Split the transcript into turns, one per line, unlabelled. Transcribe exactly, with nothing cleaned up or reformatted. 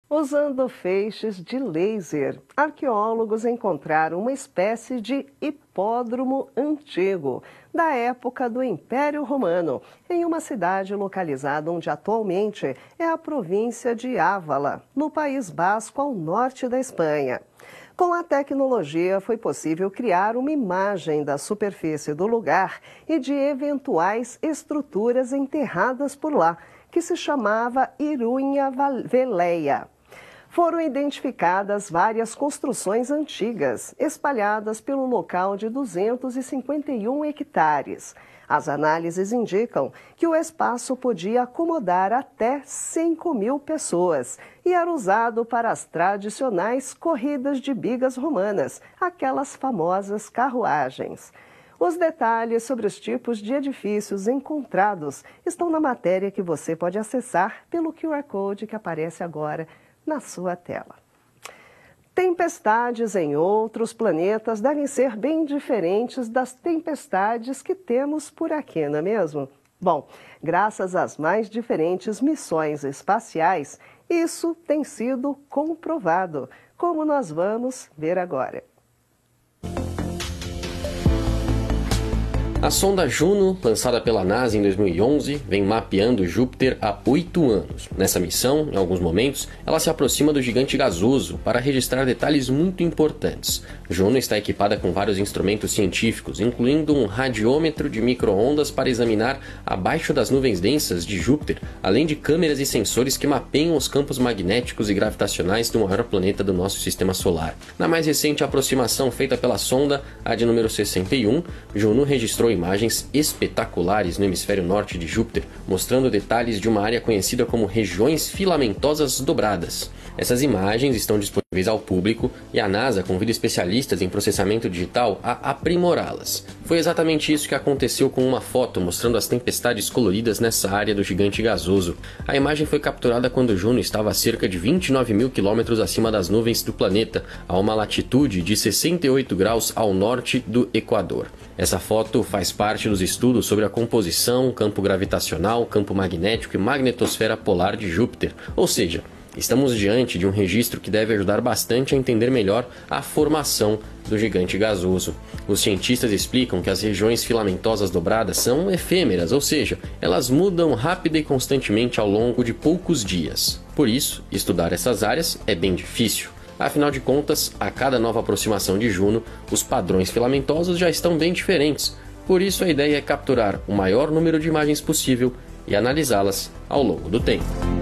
Usando feixes de laser, arqueólogos encontraram uma espécie de hipódromo antigo, da época do Império Romano, em uma cidade localizada onde atualmente é a província de Ávala, no País Basco, ao norte da Espanha. Com a tecnologia, foi possível criar uma imagem da superfície do lugar e de eventuais estruturas enterradas por lá, que se chamava Irunha Veleia. Foram identificadas várias construções antigas, espalhadas pelo local de duzentos e cinquenta e um hectares. As análises indicam que o espaço podia acomodar até cinco mil pessoas e era usado para as tradicionais corridas de bigas romanas, aquelas famosas carruagens. Os detalhes sobre os tipos de edifícios encontrados estão na matéria que você pode acessar pelo Q R Code que aparece agora na sua tela. Tempestades em outros planetas devem ser bem diferentes das tempestades que temos por aqui, não é mesmo? Bom, graças às mais diferentes missões espaciais, isso tem sido comprovado, como nós vamos ver agora.
A sonda Juno, lançada pela NASA em dois mil e onze, vem mapeando Júpiter há oito anos. Nessa missão, em alguns momentos, ela se aproxima do gigante gasoso para registrar detalhes muito importantes. Juno está equipada com vários instrumentos científicos, incluindo um radiômetro de micro-ondas para examinar abaixo das nuvens densas de Júpiter, além de câmeras e sensores que mapeiam os campos magnéticos e gravitacionais do maior planeta do nosso sistema solar. Na mais recente aproximação feita pela sonda, a de número sessenta e um, Juno registrou imagens espetaculares no hemisfério norte de Júpiter, mostrando detalhes de uma área conhecida como regiões filamentosas dobradas. Essas imagens estão disponíveis ao público e a NASA convida especialistas em processamento digital a aprimorá-las. Foi exatamente isso que aconteceu com uma foto mostrando as tempestades coloridas nessa área do gigante gasoso. A imagem foi capturada quando Juno estava a cerca de vinte e nove mil quilômetros acima das nuvens do planeta, a uma latitude de sessenta e oito graus ao norte do Equador. Essa foto faz parte dos estudos sobre a composição, campo gravitacional, campo magnético e magnetosfera polar de Júpiter, ou seja, estamos diante de um registro que deve ajudar bastante a entender melhor a formação do gigante gasoso. Os cientistas explicam que as regiões filamentosas dobradas são efêmeras, ou seja, elas mudam rápida e constantemente ao longo de poucos dias. Por isso, estudar essas áreas é bem difícil. Afinal de contas, a cada nova aproximação de Juno, os padrões filamentosos já estão bem diferentes. Por isso, a ideia é capturar o maior número de imagens possível e analisá-las ao longo do tempo.